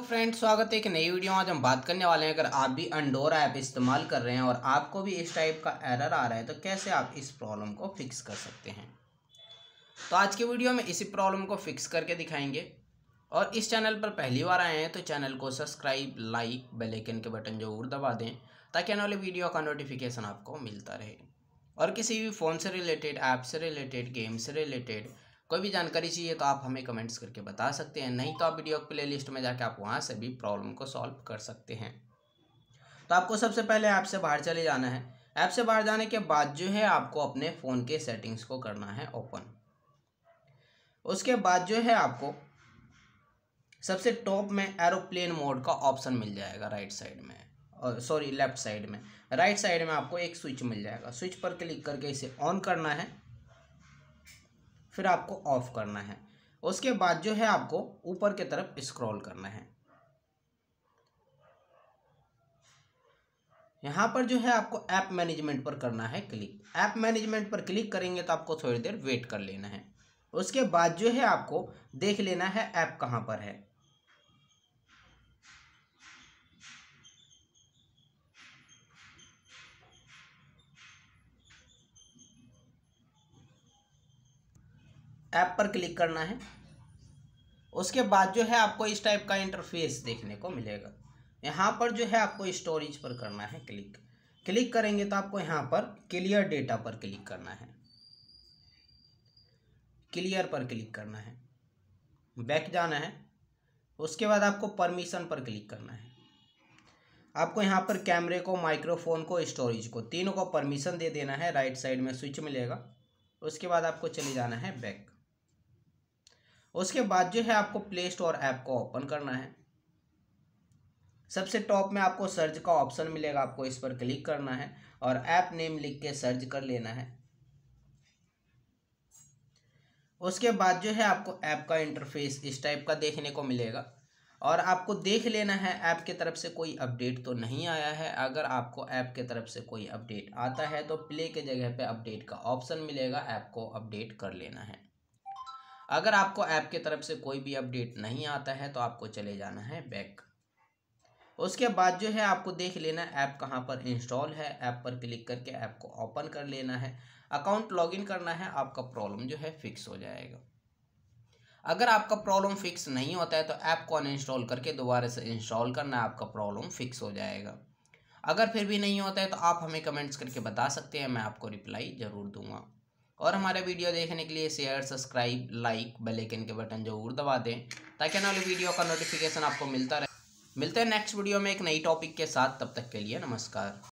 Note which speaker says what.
Speaker 1: Friends, स्वागत है एक नई वीडियो में। आज हम बात करने वाले हैं, अगर आप भी अंडोरा ऐप इस्तेमाल कर रहे हैं और आपको भी इस टाइप का एरर आ रहा है तो कैसे आप इस प्रॉब्लम को फिक्स कर सकते हैं। तो आज की वीडियो में इसी प्रॉब्लम को फिक्स करके दिखाएंगे। और इस चैनल पर पहली बार आए हैं तो चैनल को सब्सक्राइब, लाइक, बेल आइकन के बटन जरूर दबा दें ताकि आने वाले वीडियो का नोटिफिकेशन आपको मिलता रहे। और किसी भी फ़ोन से रिलेटेड, ऐप से रिलेटेड, गेम से रिलेटेड कोई भी जानकारी चाहिए तो आप हमें कमेंट्स करके बता सकते हैं, नहीं तो आप वीडियो प्लेलिस्ट में जाके आप वहाँ से भी प्रॉब्लम को सॉल्व कर सकते हैं। तो आपको सबसे पहले ऐप से बाहर चले जाना है। ऐप से बाहर जाने के बाद जो है आपको अपने फ़ोन के सेटिंग्स को करना है ओपन। उसके बाद जो है आपको सबसे टॉप में एरोप्लेन मोड का ऑप्शन मिल जाएगा राइट साइड में, सॉरी लेफ्ट साइड में। राइट साइड में आपको एक स्विच मिल जाएगा। स्विच पर क्लिक करके इसे ऑन करना है, फिर आपको ऑफ करना है। उसके बाद जो है आपको ऊपर की तरफ स्क्रॉल करना है। यहाँ पर जो है आपको ऐप मैनेजमेंट पर करना है क्लिक। ऐप मैनेजमेंट पर क्लिक करेंगे तो आपको थोड़ी देर वेट कर लेना है। उसके बाद जो है आपको देख लेना है ऐप कहाँ पर है। ऐप पर क्लिक करना है। उसके बाद जो है आपको इस टाइप का इंटरफेस देखने को मिलेगा। यहाँ पर जो है आपको स्टोरेज पर करना है क्लिक। क्लिक करेंगे तो आपको यहाँ पर क्लियर डेटा पर क्लिक करना है। क्लियर पर क्लिक करना है, बैक जाना है। उसके बाद आपको परमिशन पर क्लिक करना है। आपको यहाँ पर कैमरे को, माइक्रोफोन को, स्टोरेज को, तीनों को परमिशन दे देना है। राइट साइड में स्विच मिलेगा। उसके बाद आपको चले जाना है बैक। उसके बाद जो है आपको प्ले स्टोर ऐप को ओपन करना है। सबसे टॉप में आपको सर्च का ऑप्शन मिलेगा, आपको इस पर क्लिक करना है और ऐप नेम लिख के सर्च कर लेना है। उसके बाद जो है आपको ऐप का इंटरफेस इस टाइप का देखने को मिलेगा और आपको देख लेना है ऐप की तरफ से कोई अपडेट तो नहीं आया है। अगर आपको ऐप की तरफ से कोई अपडेट आता है तो प्ले के जगह पे अपडेट का ऑप्शन मिलेगा, ऐप को अपडेट कर लेना है। अगर आपको ऐप की तरफ से कोई भी अपडेट नहीं आता है तो आपको चले जाना है बैक। उसके बाद जो है आपको देख लेना है ऐप कहाँ पर इंस्टॉल है। ऐप पर क्लिक करके ऐप को ओपन कर लेना है, अकाउंट लॉगिन करना है, आपका प्रॉब्लम जो है फिक्स हो जाएगा। अगर आपका प्रॉब्लम फिक्स नहीं होता है तो ऐप को अनइंस्टॉल करके दोबारा से इंस्टॉल करना है, आपका प्रॉब्लम फिक्स हो जाएगा। अगर फिर भी नहीं होता है तो आप हमें कमेंट्स करके बता सकते हैं, मैं आपको रिप्लाई ज़रूर दूंगा। और हमारे वीडियो देखने के लिए share, subscribe, like, bell icon के बटन जरूर दबा दें ताकि आने वाली वीडियो का नोटिफिकेशन आपको मिलता रहे। मिलते हैं नेक्स्ट वीडियो में एक नई टॉपिक के साथ। तब तक के लिए नमस्कार।